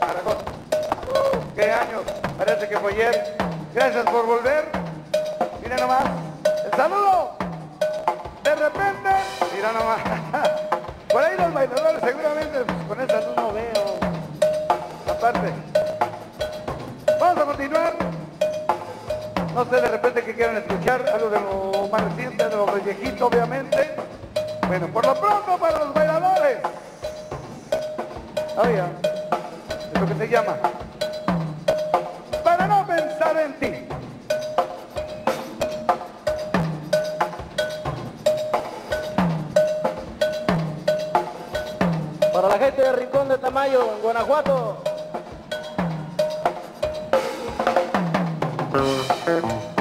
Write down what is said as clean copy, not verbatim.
Aragón. ¡Qué años! Parece que fue ayer. Gracias por volver. Mira nomás. ¡El saludo! De repente, mira nomás. Por ahí los bailadores seguramente pues, con esa luz no veo. Aparte. Vamos a continuar. No sé de repente que quieran escuchar algo de lo más reciente, de lo viejito obviamente. Bueno, por lo pronto para los bailadores. Oiga, es lo que se llama Para no pensar en ti. Para la gente de Rincón de Tamayo, en Guanajuato.